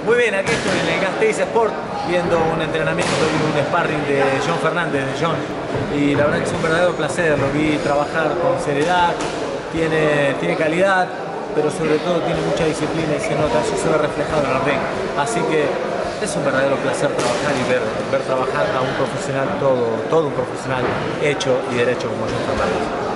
Muy bien, aquí estoy en el Gasteiz Sport viendo un entrenamiento y un sparring de John Fernández, de John. Y la verdad que es un verdadero placer, lo vi trabajar con seriedad, tiene calidad, pero sobre todo tiene mucha disciplina y se nota, eso se ve reflejado en el ring. Así que es un verdadero placer trabajar y ver trabajar a un profesional, todo un profesional hecho y derecho como John Fernández.